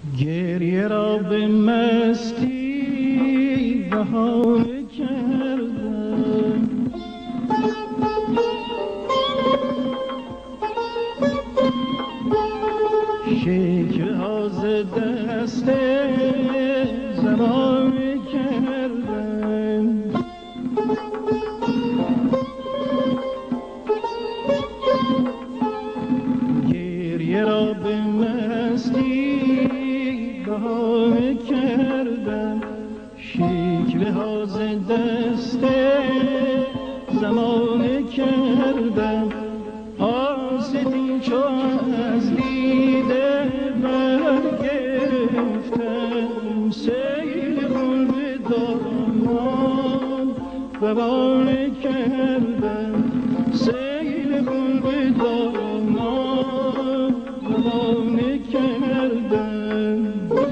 گریه را به مستی بهانه کردم، شکوه ها ز دست زمانه کردم. گریه را به مستی بهانه کردم، شکوه ها ز دست زمانه کردم. آستین چو از دیده برگرفتم، سیل خون به دامان روانه کردم، سیل خون به دامان روانه کردم.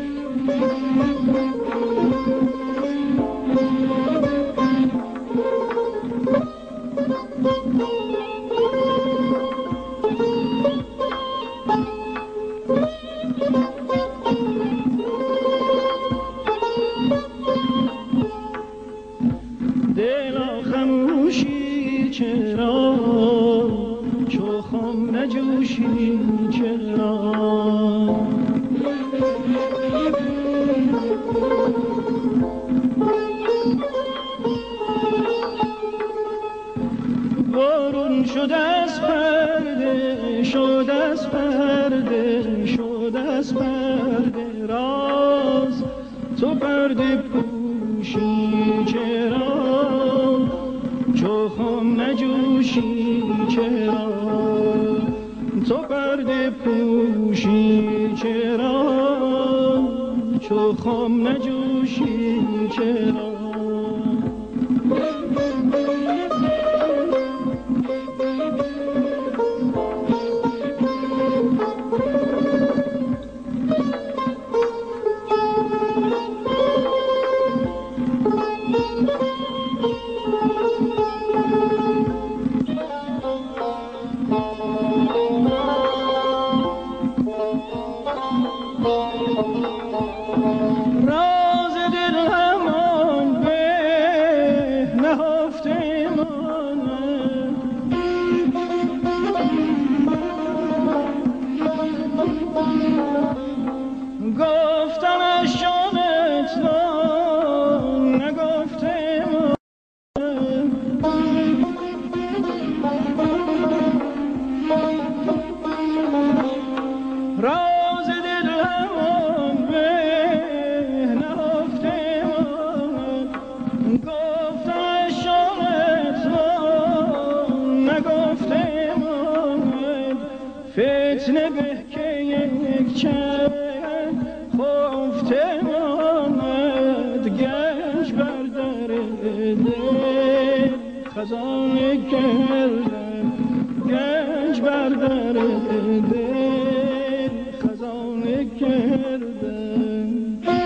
دلا خموشی چرا، چو خم نجوشی چرا؟ بارون شد از پرده، شد از پرده، شد از پرده راز، تو پرده پوشی چرا؟ چو خم نجوشی چرا؟ تو پرده پوشی چرا؟ چو خم نجوشی چرا؟ راز دل همان به نهفته ماند، گفتمش جانت را نگفته ماند. راز دل همان به نهفته ماند، گفتمش جانت را نگفته ماند. فتنه به که یک چند خفته ماند، گنج بر در دل خزانه کردم، گنج بر در دل خزانه کردم.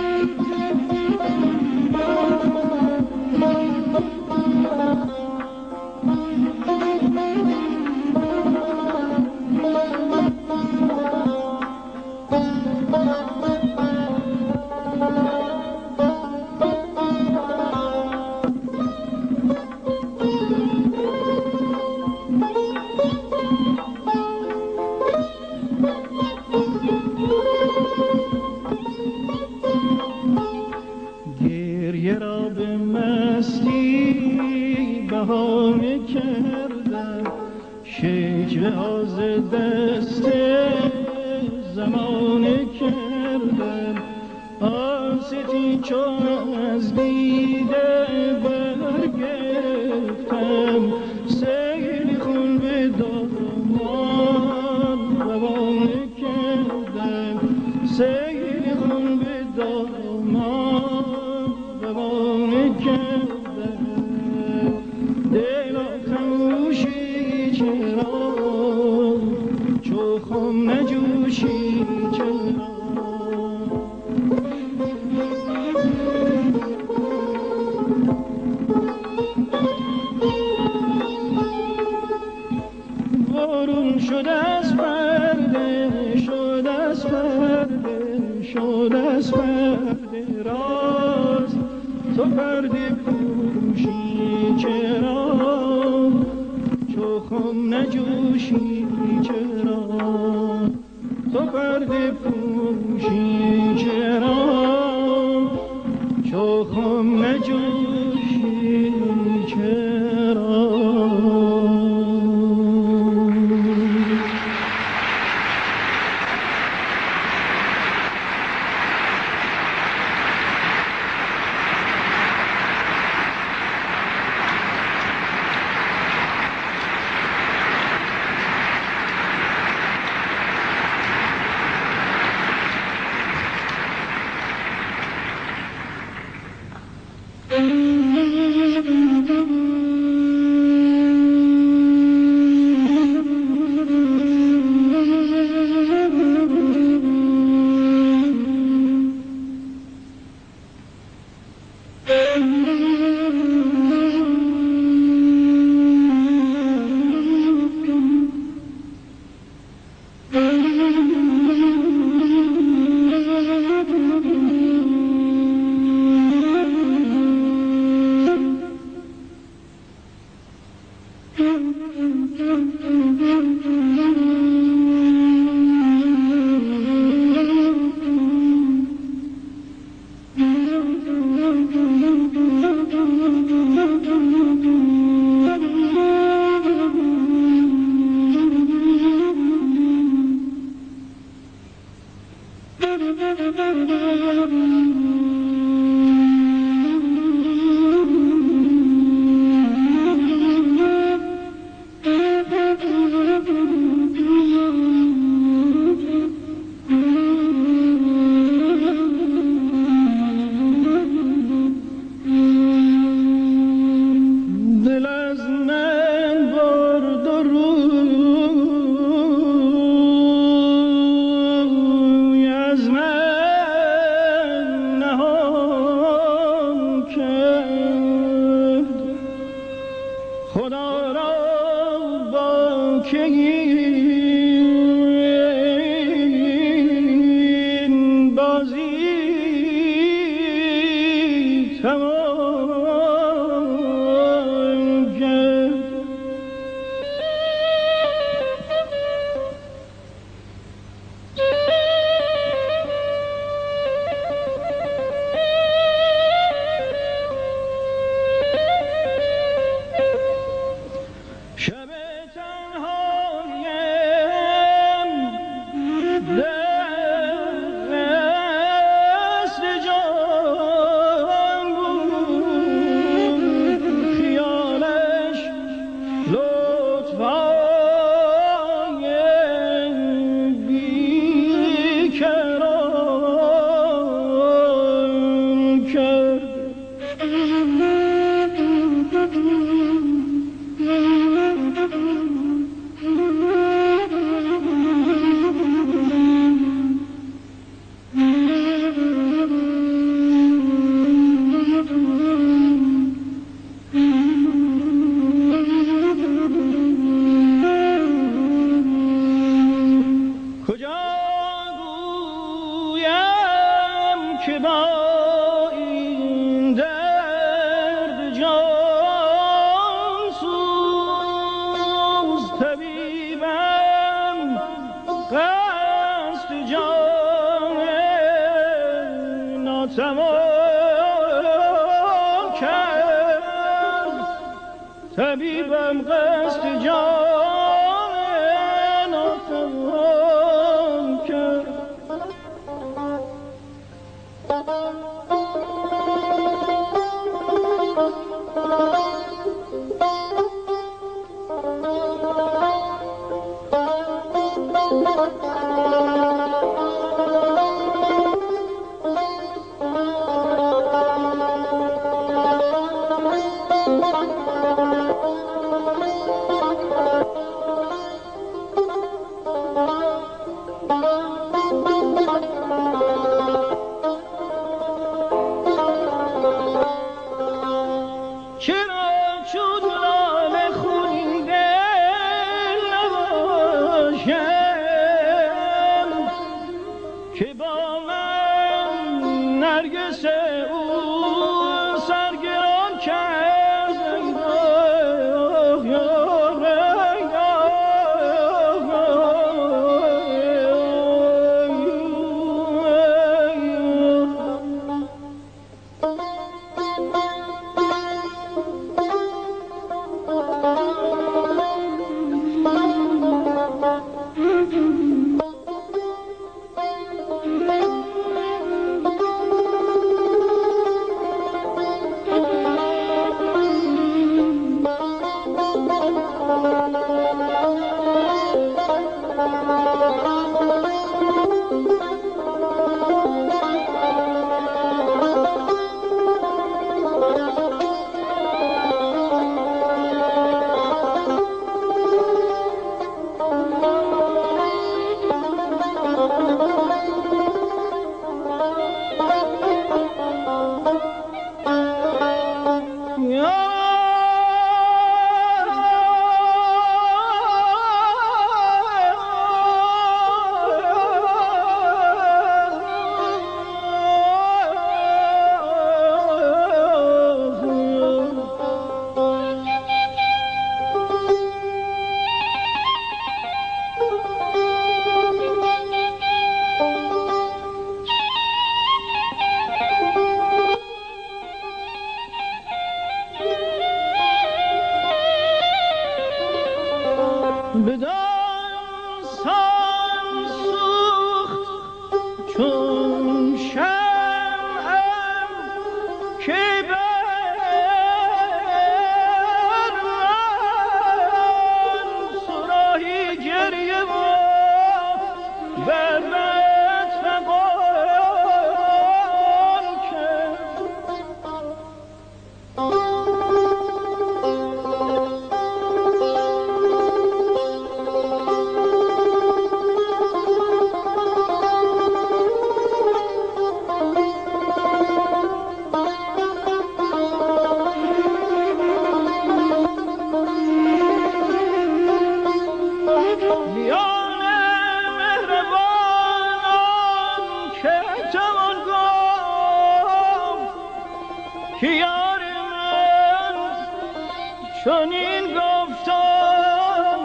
گریه را به مستی بهانه کردم، شکوه ها ز دست زمانه کردم. آستین چو از دیده برگرفتم، سیل خون به دامان روانه کردم، سیل خون به دامان روانه کردم. دلا خموشی چرا، چو خم نجوشی چرا؟ بارون شد از پرده، شد از پرده، شد از پرده راز، تو پرده پوشی چرا، چو خم نجوشی چرا، تو پرده پوشی چرا، چو خم نجوشی چرا. طبیبم قصد جان ناتوان کرد. که با من نرگس او سرگران کرد بدان سان سوخت چون شمعم که بر من صراحی گریه و بر بد فغان کرد. که یار من چنین گفتار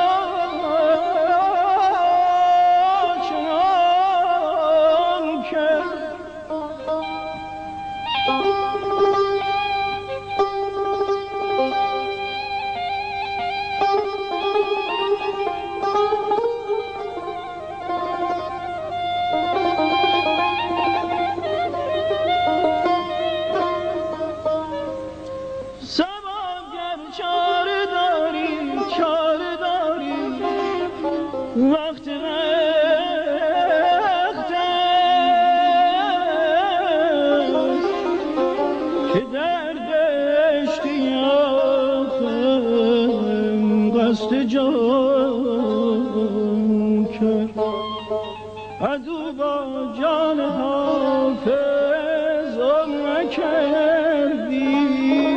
چنان کرد. چاره داری وقت است که در دشتی آخم قصد جان کرد. عدو با جان حافظ نکردی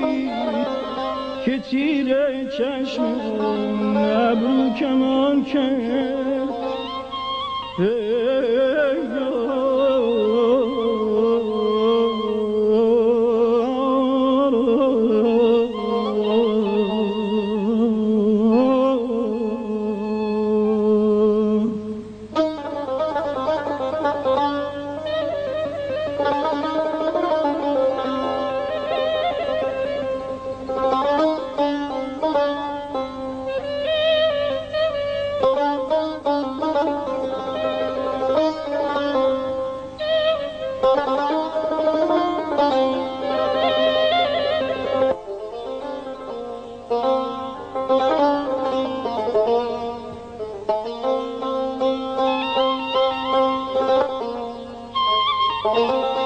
که تیر چشم ابرو کمان کرد. Oh